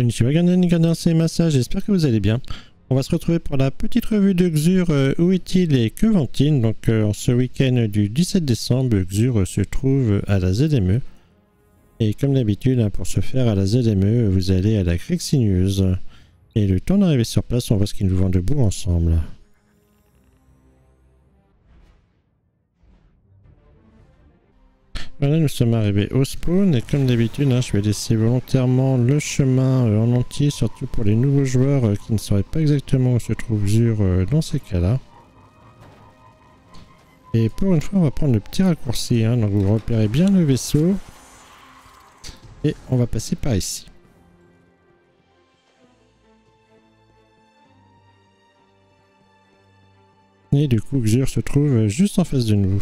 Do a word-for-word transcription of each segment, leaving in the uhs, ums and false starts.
Konnichiwa, Gardien, c'est Massa, j'espère que vous allez bien. On va se retrouver pour la petite revue de Xur, euh, où est-il et que vend-il. Donc euh, ce week-end du dix-sept décembre, Xur se trouve à la Z M E. Et comme d'habitude, hein, pour se faire à la Z M E, vous allez à la crique sinueuse. Et le temps d'arriver sur place, on voit ce qu'ils nous vendent de beau ensemble. Voilà, nous sommes arrivés au spawn et comme d'habitude, hein, je vais laisser volontairement le chemin euh, en entier, surtout pour les nouveaux joueurs euh, qui ne sauraient pas exactement où se trouve Xur euh, dans ces cas-là. Et pour une fois, on va prendre le petit raccourci, hein, donc vous repérez bien le vaisseau. Et on va passer par ici. Et du coup, Xur se trouve juste en face de nous.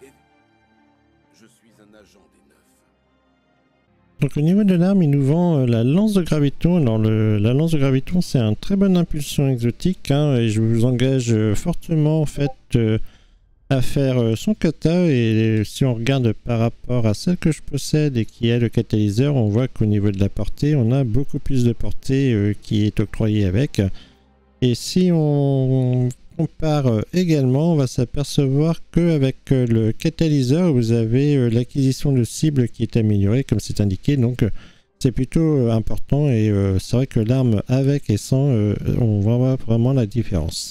Donc au niveau de l'arme, il nous vend euh, la lance de graviton. Alors le, la lance de graviton, c'est un très bonne impulsion exotique, hein, et je vous engage euh, fortement en fait euh, à faire euh, son kata. Et si on regarde par rapport à celle que je possède et qui est le catalyseur, on voit qu'au niveau de la portée, on a beaucoup plus de portée euh, qui est octroyée avec. Et si on compare également, on va s'apercevoir qu'avec le catalyseur, vous avez l'acquisition de cibles qui est améliorée, comme c'est indiqué. Donc c'est plutôt important et c'est vrai que l'arme avec et sans, on voit vraiment la différence.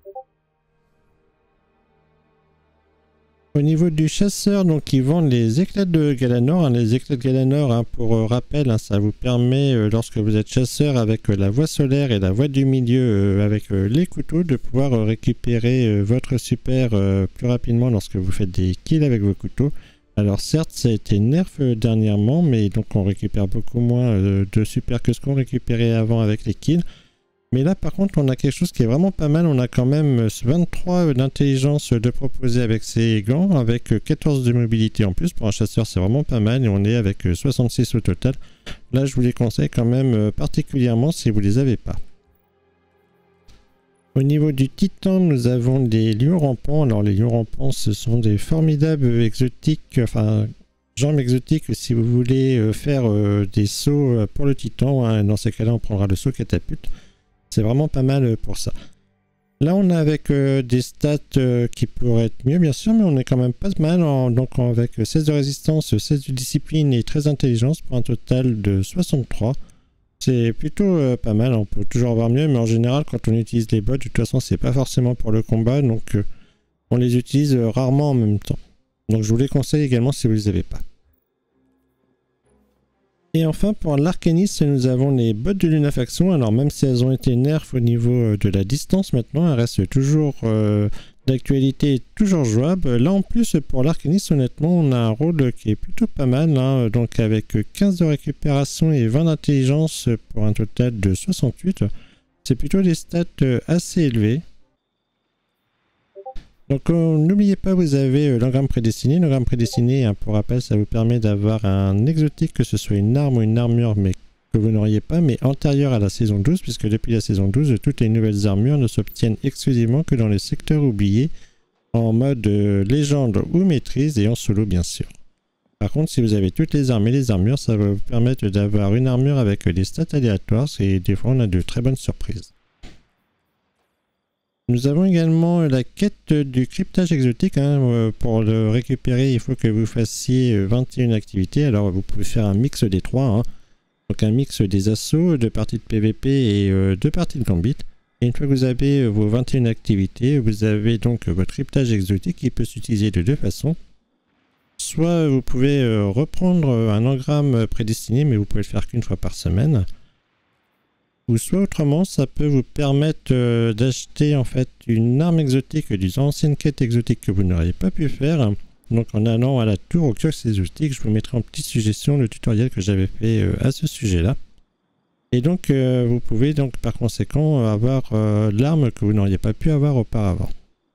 Au niveau du chasseur, donc ils vendent les éclats de Galanor. Hein, les éclats de Galanor, hein, pour euh, rappel, hein, ça vous permet, euh, lorsque vous êtes chasseur avec euh, la voie solaire et la voie du milieu euh, avec euh, les couteaux, de pouvoir euh, récupérer euh, votre super euh, plus rapidement lorsque vous faites des kills avec vos couteaux. Alors certes, ça a été nerf euh, dernièrement, mais donc on récupère beaucoup moins euh, de super que ce qu'on récupérait avant avec les kills. Mais là par contre on a quelque chose qui est vraiment pas mal, on a quand même vingt-trois d'intelligence de proposer avec ces gants, avec quatorze de mobilité en plus. Pour un chasseur c'est vraiment pas mal et on est avec soixante-six au total. Là je vous les conseille quand même particulièrement si vous les avez pas. Au niveau du titan, nous avons des lions rampants. Alors les lions rampants ce sont des formidables exotiques, enfin jambes exotiques si vous voulez faire des sauts pour le titan, hein. Dans ces cas là on prendra le saut catapulte. C'est vraiment pas mal pour ça. Là on a avec euh, des stats euh, qui pourraient être mieux bien sûr, mais on est quand même pas mal en, donc avec seize de résistance, seize de discipline et treize d'intelligence pour un total de soixante-trois. C'est plutôt euh, pas mal, on peut toujours avoir mieux, mais en général quand on utilise les bots, de toute façon c'est pas forcément pour le combat, donc euh, on les utilise euh, rarement en même temps. Donc je vous les conseille également si vous les avez pas. Et enfin pour l'arcaniste, nous avons les bottes de lunafaction. Alors même si elles ont été nerfs au niveau de la distance, maintenant elles restent toujours euh, d'actualité et toujours jouables. Là en plus pour l'arcaniste, honnêtement on a un rôle qui est plutôt pas mal, hein, donc avec quinze de récupération et vingt d'intelligence pour un total de soixante-huit. C'est plutôt des stats assez élevés. Donc euh, n'oubliez pas, vous avez euh, l'engramme prédestiné. L'engramme prédestiné, hein, pour rappel, ça vous permet d'avoir un exotique, que ce soit une arme ou une armure, mais que vous n'auriez pas, mais antérieure à la saison douze, puisque depuis la saison douze, toutes les nouvelles armures ne s'obtiennent exclusivement que dans les secteurs oubliés, en mode euh, légende ou maîtrise, et en solo bien sûr. Par contre, si vous avez toutes les armes et les armures, ça va vous permettre d'avoir une armure avec des stats aléatoires, et des fois on a de très bonnes surprises. Nous avons également la quête du cryptage exotique, hein. Pour le récupérer, il faut que vous fassiez vingt et une activités. Alors vous pouvez faire un mix des trois, hein. Donc un mix des assauts, de parties de P V P et euh, de parties de gambit. Et une fois que vous avez vos vingt et une activités, vous avez donc votre cryptage exotique qui peut s'utiliser de deux façons. Soit vous pouvez euh, reprendre un engramme prédestiné, mais vous pouvez le faire qu'une fois par semaine. Ou soit autrement, ça peut vous permettre euh, d'acheter en fait une arme exotique d'une ancienne quête exotique que vous n'auriez pas pu faire. Donc en allant à la tour au kiosque exotique, je vous mettrai en petite suggestion le tutoriel que j'avais fait euh, à ce sujet-là. Et donc euh, vous pouvez donc par conséquent avoir euh, l'arme que vous n'auriez pas pu avoir auparavant.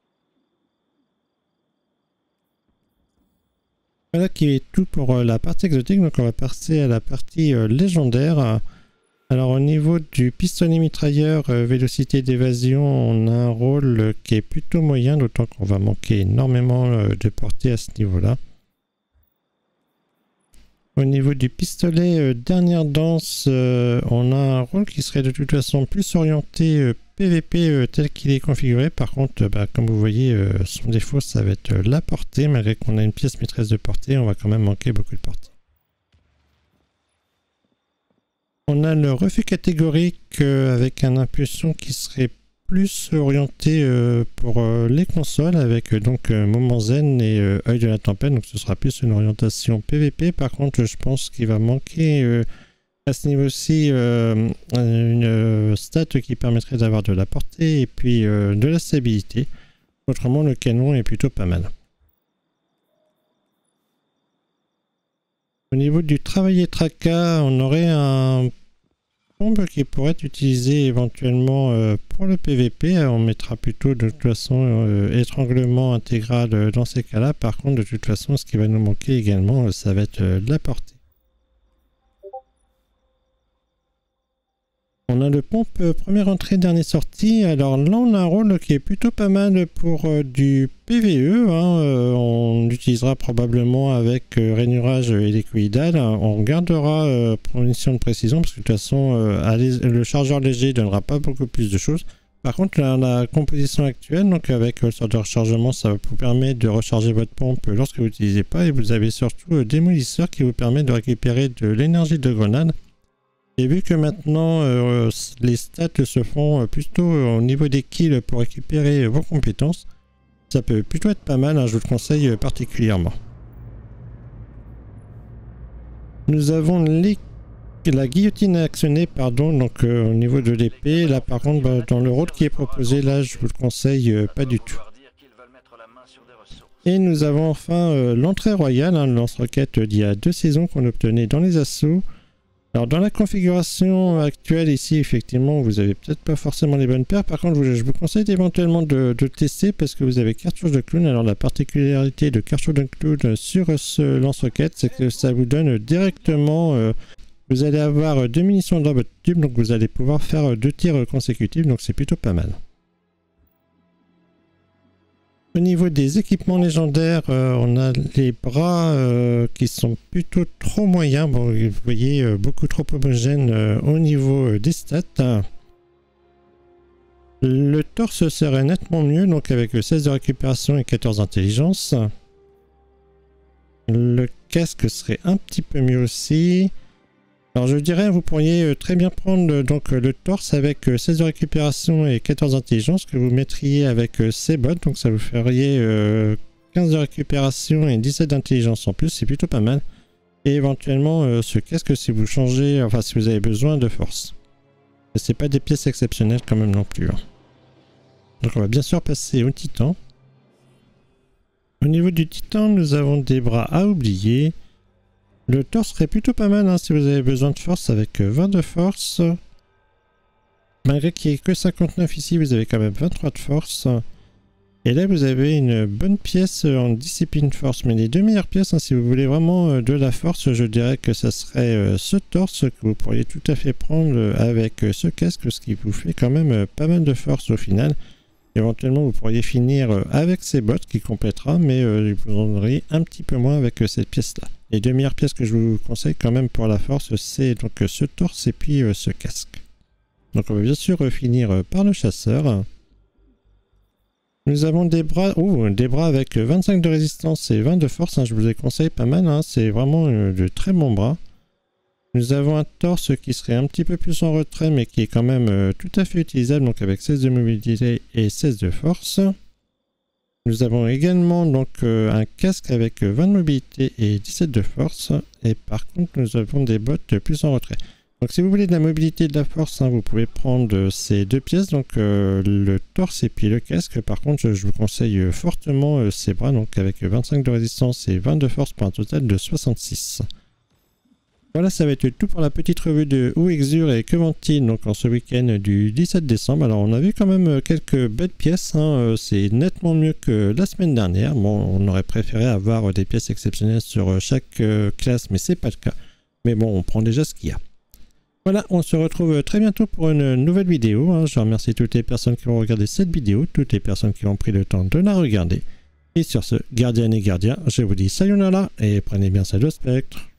Voilà qui est tout pour euh, la partie exotique. Donc on va passer à la partie euh, légendaire. Alors au niveau du pistolet mitrailleur, euh, vélocité d'évasion, on a un rôle qui est plutôt moyen, d'autant qu'on va manquer énormément euh, de portée à ce niveau-là. Au niveau du pistolet euh, dernière danse, euh, on a un rôle qui serait de toute façon plus orienté euh, P V P euh, tel qu'il est configuré. Par contre, euh, bah, comme vous voyez, euh, son défaut, ça va être euh, la portée. Malgré qu'on a une pièce maîtresse de portée, on va quand même manquer beaucoup de portée. On a le refus catégorique euh, avec un impulsion qui serait plus orienté euh, pour euh, les consoles avec euh, donc euh, Moment Zen et euh, Œil de la Tempête, donc ce sera plus une orientation P V P. Par contre, je pense qu'il va manquer euh, à ce niveau-ci euh, une euh, stat qui permettrait d'avoir de la portée et puis euh, de la stabilité. Autrement, le canon est plutôt pas mal. Au niveau du travail et tracas, on aurait un qui pourrait être utilisé éventuellement euh, pour le P V P. On mettra plutôt de toute façon euh, étranglement intégral euh, dans ces cas-là. Par contre, de toute façon, ce qui va nous manquer également, euh, ça va être euh, de la portée. On a le pompe euh, première entrée, dernière sortie. Alors là, on a un rôle qui est plutôt pas mal pour euh, du P V E. Hein. Euh, on l'utilisera probablement avec euh, rainurage hélicoïdal. On gardera euh, pour une mission de précision parce que de toute façon, euh, allez, le chargeur léger donnera pas beaucoup plus de choses. Par contre, là, la composition actuelle, donc avec le sort de rechargement, ça va vous permettre de recharger votre pompe lorsque vous n'utilisez pas. Et vous avez surtout euh, démolisseur qui vous permet de récupérer de l'énergie de grenade. Et vu que maintenant euh, les stats se font plutôt au niveau des kills pour récupérer vos compétences, ça peut plutôt être pas mal, hein, je vous le conseille particulièrement. Nous avons les... la guillotine actionnée, pardon, donc euh, au niveau de l'épée. Là par contre, bah, dans le rôle qui est proposé, là je vous le conseille euh, pas du tout. Et nous avons enfin euh, l'entrée royale, hein, le lance-roquette d'il y a deux saisons qu'on obtenait dans les assauts. Alors dans la configuration actuelle ici, effectivement, vous avez peut-être pas forcément les bonnes paires. Par contre, je vous conseille éventuellement de, de tester parce que vous avez cartouche de clown. Alors la particularité de cartouche de clown sur ce lance-roquette, c'est que ça vous donne directement... Euh, vous allez avoir deux munitions dans votre tube, donc vous allez pouvoir faire deux tirs consécutifs, donc c'est plutôt pas mal. Au niveau des équipements légendaires, euh, on a les bras euh, qui sont plutôt trop moyens. Bon, vous voyez, euh, beaucoup trop homogènes euh, au niveau euh, des stats. Le torse serait nettement mieux, donc avec seize de récupération et quatorze d'intelligence. Le casque serait un petit peu mieux aussi. Alors je dirais, vous pourriez très bien prendre donc le torse avec seize de récupération et quatorze d'intelligence que vous mettriez avec ces bottes, donc ça vous ferait euh, quinze de récupération et dix-sept d'intelligence en plus, c'est plutôt pas mal. Et éventuellement euh, ce casque si vous changez, enfin si vous avez besoin de force. C'est pas des pièces exceptionnelles quand même non plus. Hein. Donc on va bien sûr passer au titan. Au niveau du titan, nous avons des bras à oublier. Le torse serait plutôt pas mal hein, si vous avez besoin de force avec vingt de force. Malgré qu'il n'y ait que cinquante-neuf ici, vous avez quand même vingt-trois de force. Et là, vous avez une bonne pièce en discipline force. Mais les deux meilleures pièces, hein, si vous voulez vraiment de la force, je dirais que ça serait ce torse que vous pourriez tout à fait prendre avec ce casque, ce qui vous fait quand même pas mal de force au final. Éventuellement, vous pourriez finir avec ces bottes qui complétera, mais euh, vous en aurez un petit peu moins avec cette pièce-là. Les deux meilleures pièces que je vous conseille quand même pour la force, c'est donc ce torse et puis euh, ce casque. Donc on va bien sûr finir par le chasseur. Nous avons des bras, oh, des bras avec vingt-cinq de résistance et vingt de force, hein, je vous les conseille pas mal, hein, c'est vraiment euh, de très bons bras. Nous avons un torse qui serait un petit peu plus en retrait mais qui est quand même euh, tout à fait utilisable, donc avec seize de mobilité et seize de force. Nous avons également donc euh, un casque avec vingt de mobilité et dix-sept de force, et par contre nous avons des bottes plus en retrait. Donc si vous voulez de la mobilité et de la force, hein, vous pouvez prendre ces deux pièces, donc euh, le torse et puis le casque. Par contre je, je vous conseille fortement euh, ces bras, donc avec vingt-cinq de résistance et vingt de force pour un total de soixante-six. Voilà, ça va être tout pour la petite revue de Où Exur et Que vend-il donc en ce week-end du dix-sept décembre. Alors on a vu quand même quelques belles pièces, hein. C'est nettement mieux que la semaine dernière. Bon, on aurait préféré avoir des pièces exceptionnelles sur chaque classe, mais c'est pas le cas. Mais bon, on prend déjà ce qu'il y a. Voilà, on se retrouve très bientôt pour une nouvelle vidéo, hein. Je remercie toutes les personnes qui ont regardé cette vidéo, toutes les personnes qui ont pris le temps de la regarder. Et sur ce, gardiennes et gardiens, je vous dis sayonara et prenez bien soin de Spectre.